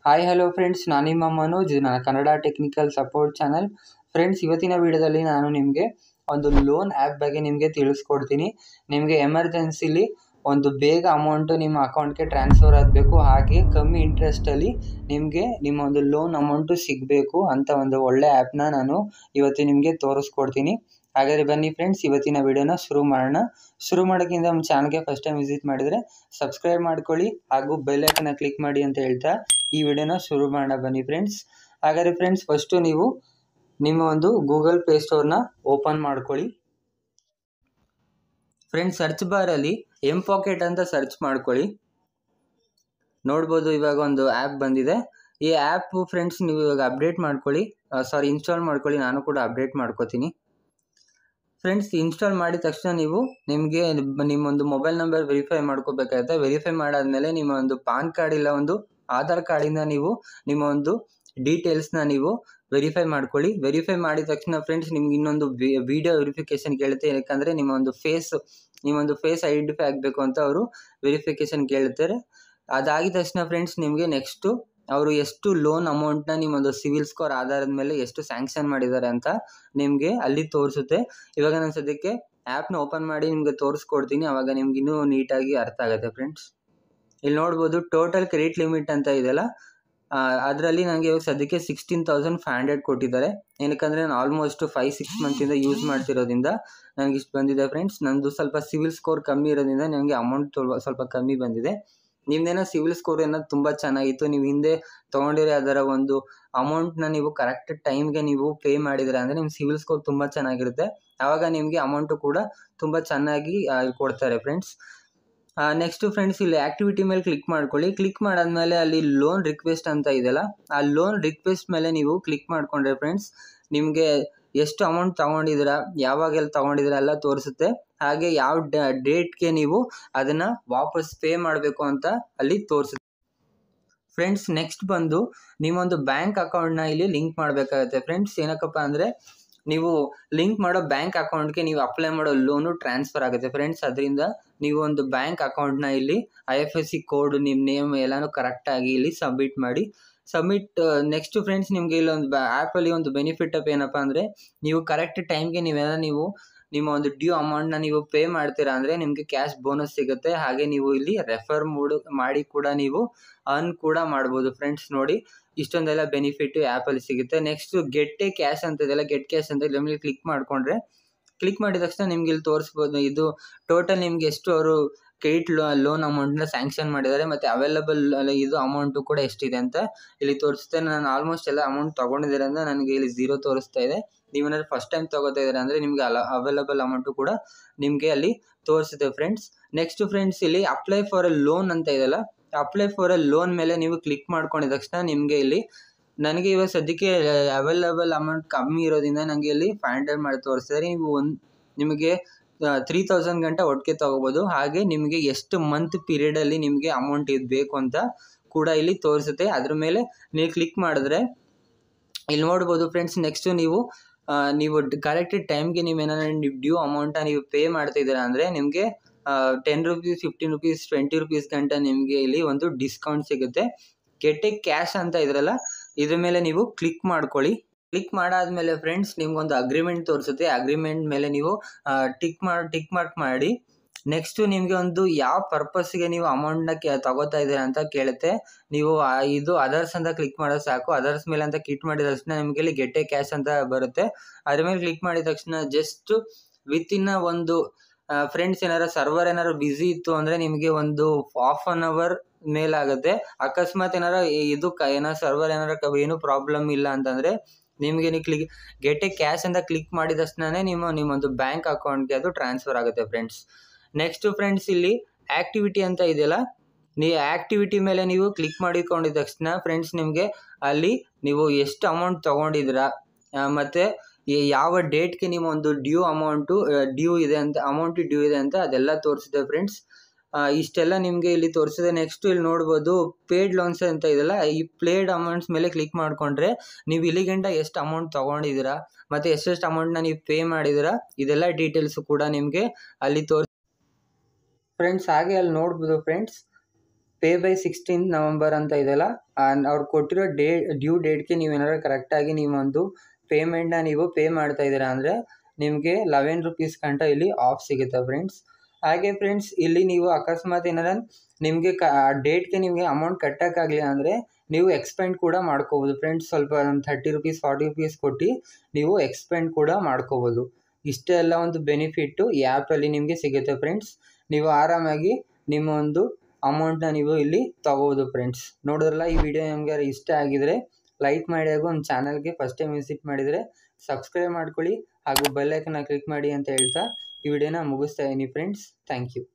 Hi hello friends, ನಾನು ನಿಮ್ಮ ಮನೋಜ್, ನನ್ನ Kannada technical support channel. Friends, ಇವತ್ತಿನ ವಿಡಿಯೋದಲ್ಲಿ ನಾನು ನಿಮಗೆ ಒಂದು ಲೋನ್ ಆ್ಯಪ್ ಬಗ್ಗೆ ನಿಮಗೆ ತಿಳಿಸ್ಕೊಡ್ತೀನಿ. ನಿಮಗೆ ಎಮರ್ಜೆನ್ಸಿಲಿ ಒಂದು ಬೇಗ ಅಮೌಂಟು ನಿಮ್ಮ ಅಕೌಂಟ್ಗೆ ಟ್ರಾನ್ಸ್ಫರ್ ಆಗಬೇಕು, ಹಾಗೆ ಕಮ್ಮಿ ಇಂಟ್ರೆಸ್ಟಲ್ಲಿ ನಿಮಗೆ ನಿಮ್ಮ ಒಂದು ಲೋನ್ ಅಮೌಂಟು ಸಿಗಬೇಕು ಅಂತ ಒಂದು ಒಳ್ಳೆ ಆ್ಯಪ್ನ ನಾನು ಇವತ್ತು ನಿಮಗೆ ತೋರಿಸ್ಕೊಡ್ತೀನಿ. ಹಾಗಾದರೆ ಬನ್ನಿ ಫ್ರೆಂಡ್ಸ್, ಇವತ್ತಿನ ವಿಡಿಯೋನ ಶುರು ಮಾಡೋಣ. ಶುರು ಮಾಡೋಕ್ಕಿಂತ ನಮ್ಮ ಚಾನಲ್ಗೆ ಫಸ್ಟ್ ಟೈಮ್ ವಿಸಿಟ್ ಮಾಡಿದರೆ ಸಬ್ಸ್ಕ್ರೈಬ್ ಮಾಡ್ಕೊಳ್ಳಿ ಹಾಗೂ ಬೆಲ್ ಐಕನ್ನ ಕ್ಲಿಕ್ ಮಾಡಿ ಅಂತ ಹೇಳ್ತಾ ಈ ವಿಡಿಯೋನ ಶುರು ಮಾಡೋಣ ಬನ್ನಿ ಫ್ರೆಂಡ್ಸ್. ಹಾಗಾದರೆ ಫ್ರೆಂಡ್ಸ್, ಫಸ್ಟು ನೀವು ನಿಮ್ಮ ಒಂದು ಗೂಗಲ್ ಪ್ಲೇಸ್ಟೋರ್ನ ಓಪನ್ ಮಾಡ್ಕೊಳ್ಳಿ. ಫ್ರೆಂಡ್ಸ್, ಸರ್ಚ್ ಬಾರಲ್ಲಿ M-Pocket ಅಂತ ಸರ್ಚ್ ಮಾಡ್ಕೊಳ್ಳಿ. ನೋಡ್ಬೋದು, ಇವಾಗ ಒಂದು ಆ್ಯಪ್ ಬಂದಿದೆ. ಈ ಆ್ಯಪ್ ಫ್ರೆಂಡ್ಸ್ ನೀವು ಇವಾಗ ಅಪ್ಡೇಟ್ ಮಾಡ್ಕೊಳ್ಳಿ, ಇನ್ಸ್ಟಾಲ್ ಮಾಡ್ಕೊಳ್ಳಿ. ನಾನು ಕೂಡ ಅಪ್ಡೇಟ್ ಮಾಡ್ಕೋತೀನಿ. ಫ್ರೆಂಡ್ಸ್, ಇನ್ಸ್ಟಾಲ್ ಮಾಡಿದ ತಕ್ಷಣ ನೀವು ನಿಮಗೆ ನಿಮ್ಮೊಂದು ಮೊಬೈಲ್ ನಂಬರ್ ವೆರಿಫೈ ಮಾಡ್ಕೋಬೇಕಾಗುತ್ತೆ. ವೆರಿಫೈ ಮಾಡಾದಮೇಲೆ ನಿಮ್ಮ ಒಂದು ಪಾನ್ ಕಾರ್ಡ್ ಇಲ್ಲ ಒಂದು ಆಧಾರ್ ಕಾರ್ಡಿಂದ ನೀವು ನಿಮ್ಮ ಒಂದು ಡೀಟೇಲ್ಸ್ನ ನೀವು ವೆರಿಫೈ ಮಾಡ್ಕೊಳ್ಳಿ. ವೆರಿಫೈ ಮಾಡಿದ ತಕ್ಷಣ ಫ್ರೆಂಡ್ಸ್ ನಿಮ್ಗೆ ಇನ್ನೊಂದು ವಿಡಿಯೋ ವೆರಿಫಿಕೇಷನ್ ಕೇಳುತ್ತೆ. ಯಾಕಂದರೆ ನಿಮ್ಮ ಒಂದು ಫೇಸ್ ಐಡೆಂಟಿಫೈ ಆಗಬೇಕು ಅಂತ ಅವರು ವೆರಿಫಿಕೇಷನ್ ಕೇಳುತ್ತಾರೆ. ಅದಾಗಿದ ತಕ್ಷಣ ಫ್ರೆಂಡ್ಸ್ ನಿಮಗೆ ನೆಕ್ಸ್ಟು ಅವರು ಎಷ್ಟು ಲೋನ್ ಅಮೌಂಟ್ನ ನಿಮ್ಮೊಂದು ಸಿವಿಲ್ ಸ್ಕೋರ್ ಆಧಾರದ ಮೇಲೆ ಎಷ್ಟು ಸ್ಯಾಂಕ್ಷನ್ ಮಾಡಿದ್ದಾರೆ ಅಂತ ನಿಮಗೆ ಅಲ್ಲಿ ತೋರಿಸುತ್ತೆ. ಇವಾಗ ನಾನು ಸದ್ಯಕ್ಕೆ ಆ್ಯಪ್ನ ಓಪನ್ ಮಾಡಿ ನಿಮಗೆ ತೋರಿಸ್ಕೊಡ್ತೀನಿ, ಆವಾಗ ನಿಮ್ಗೆ ಇನ್ನೂ ನೀಟಾಗಿ ಅರ್ಥ ಆಗುತ್ತೆ. ಫ್ರೆಂಡ್ಸ್, ಇಲ್ಲಿ ನೋಡ್ಬೋದು ಟೋಟಲ್ ಕ್ರೆಡಿಟ್ ಲಿಮಿಟ್ ಅಂತ ಇದೆಯಲ್ಲ, ಅದರಲ್ಲಿ ನನಗೆ ಇವಾಗ ಸದ್ಯಕ್ಕೆ 16,500 ಕೊಟ್ಟಿದ್ದಾರೆ. ಏನಕ್ಕಂದರೆ ನಾನು ಆಲ್ಮೋಸ್ಟ್ 5-6 ಮಂತಿಂದ ಯೂಸ್ ಮಾಡ್ತಿರೋದ್ರಿಂದ ನನಗೆ ಇಷ್ಟು ಬಂದಿದೆ. ಫ್ರೆಂಡ್ಸ್, ನಂದು ಸ್ವಲ್ಪ ಸಿವಿಲ್ ಸ್ಕೋರ್ ಕಮ್ಮಿ ಇರೋದ್ರಿಂದ ನನಗೆ ಅಮೌಂಟ್ ಸ್ವಲ್ಪ ಕಮ್ಮಿ ಬಂದಿದೆ. ನಿಮ್ದೇನೋ ಸಿವಿಲ್ ಸ್ಕೋರ್ ಏನೋ ತುಂಬ ಚೆನ್ನಾಗಿತ್ತು, ನೀವು ಹಿಂದೆ ತೊಗೊಂಡಿರೋ ಅದರ ಒಂದು ಅಮೌಂಟ್ನ ನೀವು ಕರೆಕ್ಟ್ ಟೈಮ್ಗೆ ನೀವು ಪೇ ಮಾಡಿದರೆ ಅಂದರೆ ನಿಮ್ಮ ಸಿವಿಲ್ ಸ್ಕೋರ್ ತುಂಬ ಚೆನ್ನಾಗಿರುತ್ತೆ. ಆವಾಗ ನಿಮಗೆ ಅಮೌಂಟು ಕೂಡ ತುಂಬ ಚೆನ್ನಾಗಿ ಕೊಡ್ತಾರೆ. ಫ್ರೆಂಡ್ಸ್, ನೆಕ್ಸ್ಟು ಫ್ರೆಂಡ್ಸ್, ಇಲ್ಲಿ ಆ್ಯಕ್ಟಿವಿಟಿ ಮೇಲೆ ಕ್ಲಿಕ್ ಮಾಡ್ಕೊಳ್ಳಿ. ಕ್ಲಿಕ್ ಮಾಡಾದ್ಮೇಲೆ ಅಲ್ಲಿ ಲೋನ್ ರಿಕ್ವೆಸ್ಟ್ ಅಂತ ಇದೆಯಲ್ಲ, ಆ ಲೋನ್ ರಿಕ್ವೆಸ್ಟ್ ಮೇಲೆ ನೀವು ಕ್ಲಿಕ್ ಮಾಡಿಕೊಂಡ್ರೆ ಫ್ರೆಂಡ್ಸ್ ನಿಮಗೆ ಎಷ್ಟು ಅಮೌಂಟ್ ತೊಗೊಂಡಿದ್ದೀರಾ, ಯಾವಾಗೆಲ್ಲ ತೊಗೊಂಡಿದ್ದೀರಾ ಎಲ್ಲ ತೋರಿಸುತ್ತೆ. ಹಾಗೆ ಯಾವ ಡೇಟ್ಗೆ ನೀವು ಅದನ್ನು ವಾಪಸ್ ಪೇ ಮಾಡಬೇಕು ಅಂತ ಅಲ್ಲಿ ತೋರಿಸುತ್ತೆ. ಫ್ರೆಂಡ್ಸ್, ನೆಕ್ಸ್ಟ್ ಬಂದು ನಿಮ್ಮೊಂದು ಬ್ಯಾಂಕ್ ಅಕೌಂಟ್ನ ಇಲ್ಲಿ ಲಿಂಕ್ ಮಾಡಬೇಕಾಗುತ್ತೆ. ಫ್ರೆಂಡ್ಸ್, ಏನಕ್ಕಪ್ಪ ಅಂದರೆ ನೀವು ಲಿಂಕ್ ಮಾಡೋ ಬ್ಯಾಂಕ್ ಅಕೌಂಟ್ಗೆ ನೀವು ಅಪ್ಲೈ ಮಾಡೋ ಲೋನು ಟ್ರಾನ್ಸ್ಫರ್ ಆಗುತ್ತೆ. ಫ್ರೆಂಡ್ಸ್, ಅದರಿಂದ ನೀವು ಒಂದು ಬ್ಯಾಂಕ್ ಅಕೌಂಟ್ನ ಇಲ್ಲಿ IFSC ಕೋಡ್, ನಿಮ್ಮ ನೇಮ್ ಎಲ್ಲನೂ ಕರೆಕ್ಟಾಗಿ ಇಲ್ಲಿ ಸಬ್ಮಿಟ್ ಮಾಡಿ. ನೆಕ್ಸ್ಟು ಫ್ರೆಂಡ್ಸ್, ನಿಮಗೆ ಇಲ್ಲೊಂದು ಆ್ಯಪಲ್ಲಿ ಒಂದು ಬೆನಿಫಿಟ್ ಅಪ್ ಏನಪ್ಪ ಅಂದರೆ ನೀವು ಕರೆಕ್ಟ್ ಟೈಮ್ಗೆ ನಿಮ್ಮ ಒಂದು ಡ್ಯೂ ಅಮೌಂಟ್ನ ನೀವು ಪೇ ಮಾಡ್ತೀರಾ ಅಂದರೆ ನಿಮಗೆ ಕ್ಯಾಶ್ ಬೋನಸ್ ಸಿಗುತ್ತೆ. ಹಾಗೆ ನೀವು ಇಲ್ಲಿ ರೆಫರ್ ಮಾಡಿ ಕೂಡ ನೀವು ಅರ್ನ್ ಕೂಡ ಮಾಡ್ಬೋದು. ಫ್ರೆಂಡ್ಸ್, ನೋಡಿ ಇಷ್ಟೊಂದೆಲ್ಲ ಬೆನಿಫಿಟ್ ಆ್ಯಪಲ್ಲಿ ಸಿಗುತ್ತೆ. ನೆಕ್ಸ್ಟು ಗೆಟ್ ಕ್ಯಾಶ್ ಅಂತ ಇದೆಯಲ್ಲ, ಗೆಟ್ ಕ್ಯಾಶ್ ಅಂತ ಇಲ್ಲಿ ಕ್ಲಿಕ್ ಮಾಡಿಕೊಂಡ್ರೆ, ಕ್ಲಿಕ್ ಮಾಡಿದ ತಕ್ಷಣ ನಿಮ್ಗೆ ಇಲ್ಲಿ ತೋರಿಸ್ಬೋದು ಇದು ಟೋಟಲ್ ನಿಮ್ಗೆ ಎಷ್ಟು ಅವರು ಕ್ರೆಡಿಟ್ ಲೋನ್ ಅಮೌಂಟ್ನ ಸ್ಯಾಂಕ್ಷನ್ ಮಾಡಿದ್ದಾರೆ ಮತ್ತು ಅವೈಲಬಲ್ ಇದು ಅಮೌಂಟು ಕೂಡ ಎಷ್ಟಿದೆ ಅಂತ ಇಲ್ಲಿ ತೋರಿಸುತ್ತೆ. ನಾನು ಆಲ್ಮೋಸ್ಟ್ ಎಲ್ಲ ಅಮೌಂಟ್ ತೊಗೊಂಡಿದ್ದೀರಂದ್ರೆ ನನಗೆ ಇಲ್ಲಿ 0 ತೋರಿಸ್ತಾ ಇದೆ. ನೀವೇನಾದ್ರು ಫಸ್ಟ್ ಟೈಮ್ ತೊಗೋತಾ ಇದ್ದೀರಾ ಅಂದರೆ ನಿಮಗೆ ಅವೈಲಬಲ್ ಅಮೌಂಟು ಕೂಡ ನಿಮಗೆ ಅಲ್ಲಿ ತೋರಿಸುತ್ತೆ. ಫ್ರೆಂಡ್ಸ್, ನೆಕ್ಸ್ಟು ಫ್ರೆಂಡ್ಸ್, ಇಲ್ಲಿ ಅಪ್ಲೈ ಫಾರ್ ಎ ಲೋನ್ ಅಂತ ಇದೆಯಲ್ಲ, ಅಪ್ಲೈ ಫಾರ್ ಎ ಲೋನ್ ಮೇಲೆ ನೀವು ಕ್ಲಿಕ್ ಮಾಡ್ಕೊಂಡಿದ ತಕ್ಷಣ ನಿಮಗೆ ಇಲ್ಲಿ ನನಗೆ ಇವಾಗ ಸದ್ಯಕ್ಕೆ ಅವೈಲಬಲ್ ಅಮೌಂಟ್ ಕಮ್ಮಿ ಇರೋದ್ರಿಂದ ನನಗೆ ಇಲ್ಲಿ 500 ಮಾಡಿ ತೋರಿಸ್ತಾರೆ. ನಿಮಗೆ 3,000 ಗಂಟೆ ಒಟ್ಟಿಗೆ ತೊಗೋಬೋದು. ಹಾಗೆ ನಿಮಗೆ ಎಷ್ಟು ಮಂತ್ ಪೀರಿಯಡಲ್ಲಿ ನಿಮಗೆ ಅಮೌಂಟ್ ಬೇಕು ಅಂತ ಕೂಡ ಇಲ್ಲಿ ತೋರಿಸುತ್ತೆ. ಅದ್ರ ಮೇಲೆ ನೀವು ಕ್ಲಿಕ್ ಮಾಡಿದ್ರೆ ಇಲ್ಲಿ ನೋಡ್ಬೋದು ಫ್ರೆಂಡ್ಸ್. ನೆಕ್ಸ್ಟು ನೀವು ಕರೆಕ್ಟ್ ಟೈಮ್ಗೆ ನೀವೇನಾದ್ರು ಡ್ಯೂ ಅಮೌಂಟ ನೀವು ಪೇ ಮಾಡ್ತಿದ್ದೀರಾ ಅಂದರೆ ನಿಮಗೆ 10 ರೂಪೀಸ್, 15 ರೂಪೀಸ್, 20 ರೂಪೀಸ್ ಗಂಟ ನಿಮಗೆ ಇಲ್ಲಿ ಒಂದು ಡಿಸ್ಕೌಂಟ್ ಸಿಗುತ್ತೆ. ಗೆಟ್ ಕ್ಯಾಶ್ ಅಂತ ಇದ್ರಲ್ಲ, ಇದ್ರ ಮೇಲೆ ನೀವು ಕ್ಲಿಕ್ ಮಾಡ್ಕೊಳ್ಳಿ. ಕ್ಲಿಕ್ ಮಾಡಾದ್ಮೇಲೆ ಫ್ರೆಂಡ್ಸ್ ನಿಮ್ಗೊಂದು ಅಗ್ರಿಮೆಂಟ್ ತೋರಿಸುತ್ತೆ. ಅಗ್ರಿಮೆಂಟ್ ಮೇಲೆ ನೀವು ಟಿಕ್ ಮಾರ್ಕ್ ಮಾಡಿ. ನೆಕ್ಸ್ಟು ನಿಮಗೆ ಒಂದು ಯಾವ ಪರ್ಪಸ್ಗೆ ನೀವು ಅಮೌಂಟ್ನ ತಗೋತಾ ಇದ್ದೀರಾ ಅಂತ ಕೇಳುತ್ತೆ. ನೀವು ಇದು ಅದರ್ಸ್ ಅಂತ ಕ್ಲಿಕ್ ಮಾಡೋದು ಸಾಕು. ಅದರ್ಸ್ ಮೇಲೆ ಅಂತ ಕ್ಲಿಕ್ ಮಾಡಿದ ತಕ್ಷಣ ನಿಮಗೆ ಇಲ್ಲಿ ಗೆಟ್ ಕ್ಯಾಶ್ ಅಂತ ಬರುತ್ತೆ. ಅದ್ರ ಮೇಲೆ ಕ್ಲಿಕ್ ಮಾಡಿದ ತಕ್ಷಣ ಜಸ್ಟ್ ವಿತಿನ್ ಒಂದು ಫ್ರೆಂಡ್ಸ್ ಸರ್ವರ್ ಏನಾರು ಬ್ಯುಸಿ ಇತ್ತು ಅಂದರೆ ನಿಮಗೆ ಒಂದು 1/2 hour ಮೇಲಾಗುತ್ತೆ. ಅಕಸ್ಮಾತ್ ಸರ್ವರ್ ಏನು ಪ್ರಾಬ್ಲಮ್ ಇಲ್ಲ ಅಂತಂದರೆ ನಿಮಗೆ ಗೆಟ್ ಕ್ಯಾಶ್ ಅಂತ ಕ್ಲಿಕ್ ಮಾಡಿದ ತಕ್ಷಣವೇ ನಿಮ್ಮೊಂದು ಬ್ಯಾಂಕ್ ಅಕೌಂಟ್ಗೆ ಅದು ಟ್ರಾನ್ಸ್ಫರ್ ಆಗುತ್ತೆ. ಫ್ರೆಂಡ್ಸ್, ನೆಕ್ಸ್ಟು ಫ್ರೆಂಡ್ಸ್, ಇಲ್ಲಿ ಆ್ಯಕ್ಟಿವಿಟಿ ಅಂತ ಇದೆಯಲ್ಲ, ನೀವು ಆ್ಯಕ್ಟಿವಿಟಿ ಮೇಲೆ ನೀವು ಕ್ಲಿಕ್ ಮಾಡಿಕೊಂಡಿದ ತಕ್ಷಣ ಫ್ರೆಂಡ್ಸ್ ನಿಮಗೆ ಅಲ್ಲಿ ನೀವು ಎಷ್ಟು ಅಮೌಂಟ್ ತೊಗೊಂಡಿದ್ದೀರಾ ಮತ್ತು ಯಾವ ಡೇಟ್ಗೆ ನಿಮ್ಮ ಒಂದು ಡ್ಯೂ ಇದೆ ಅಂತ ಅದೆಲ್ಲ ತೋರಿಸಿದೆ. ಫ್ರೆಂಡ್ಸ್, ಇಷ್ಟೆಲ್ಲ ನಿಮಗೆ ಇಲ್ಲಿ ತೋರಿಸಿದೆ. ನೆಕ್ಸ್ಟು ಇಲ್ಲಿ ನೋಡ್ಬೋದು ಪೇಯ್ಡ್ ಲೋನ್ಸ್ ಅಂತ ಇದೆಯಲ್ಲ, ಈ ಪೇಯ್ಡ್ ಅಮೌಂಟ್ಸ್ ಮೇಲೆ ಕ್ಲಿಕ್ ಮಾಡಿಕೊಂಡ್ರೆ ನೀವು ಇಲ್ಲಿಗಂಟ ಎಷ್ಟು ಅಮೌಂಟ್ ತೊಗೊಂಡಿದ್ದೀರಾ ಮತ್ತು ಎಷ್ಟೆಷ್ಟು ಅಮೌಂಟ್ನ ನೀವು ಪೇ ಮಾಡಿದ್ದೀರಾ ಇದೆಲ್ಲ ಡೀಟೇಲ್ಸು ಕೂಡ ನಿಮಗೆ ಅಲ್ಲಿ ಫ್ರೆಂಡ್ಸ್, ಹಾಗೆ ಅಲ್ಲಿ ನೋಡ್ಬೋದು ಫ್ರೆಂಡ್ಸ್, ಪೇ ಬೈ 16 ನವಂಬರ್ ಅಂತ ಇದೆಯಲ್ಲ, ಅವ್ರು ಕೊಟ್ಟಿರೋ ಡ್ಯೂ ಡೇಟ್ಗೆ ನೀವೇನಾದ್ರು ಕರೆಕ್ಟಾಗಿ ನೀವೊಂದು ಪೇಮೆಂಟ್ನ ನೀವು ಪೇ ಮಾಡ್ತಾ ಇದ್ದೀರಾ ಅಂದರೆ ನಿಮಗೆ 11 ರುಪೀಸ್ ಗಂಟ ಇಲ್ಲಿ ಆಫ್ ಸಿಗುತ್ತೆ ಫ್ರೆಂಡ್ಸ್. ಹಾಗೆ ಫ್ರೆಂಡ್ಸ್, ಇಲ್ಲಿ ನೀವು ಅಕಸ್ಮಾತ್ ಏನಾರ ನಿಮಗೆ ಡೇಟ್ಗೆ ನಿಮಗೆ ಅಮೌಂಟ್ ಕಟ್ಟೋಕ್ಕಾಗಲಿಲ್ಲ ಅಂದರೆ ನೀವು ಎಕ್ಸ್ಪೆಂಡ್ ಕೂಡ ಮಾಡ್ಕೋಬೋದು ಫ್ರೆಂಡ್ಸ್. ಸ್ವಲ್ಪ ಒಂದು 30 ರುಪೀಸ್ 40 ರುಪೀಸ್ ಕೊಟ್ಟು ನೀವು ಎಕ್ಸ್ಪೆಂಡ್ ಕೂಡ ಮಾಡ್ಕೋಬೋದು. ಇಷ್ಟೇ ಎಲ್ಲ ಒಂದು ಬೆನಿಫಿಟ್ಟು ಈ ಆ್ಯಪಲ್ಲಿ ನಿಮಗೆ ಸಿಗುತ್ತೆ ಫ್ರೆಂಡ್ಸ್. ನೀವು ಆರಾಮಾಗಿ ನಿಮ್ಮ ಒಂದು ಅಮೌಂಟ್ನ ನೀವು ಇಲ್ಲಿ ತಗೋಬೋದು ಫ್ರೆಂಡ್ಸ್. ನೋಡಿದ್ರಲ್ಲ, ಈ ವಿಡಿಯೋ ನಿಮಗೆ ಇಷ್ಟ ಆಗಿದರೆ ಲೈಕ್ ಮಾಡಿ, ಹಾಗೂ ಒಂದು ಚಾನಲ್ಗೆ ಫಸ್ಟ್ ಟೈಮ್ ವಿಸಿಟ್ ಮಾಡಿದರೆ ಸಬ್ಸ್ಕ್ರೈಬ್ ಮಾಡ್ಕೊಳ್ಳಿ ಹಾಗೂ ಬೆಲ್ ಐಕನ್ನ ಕ್ಲಿಕ್ ಮಾಡಿ ಅಂತ ಹೇಳ್ತಾ ಈ ವಿಡಿಯೋನ ಮುಗಿಸ್ತಾ ಇದ್ದೀನಿ ಫ್ರೆಂಡ್ಸ್. Thank you.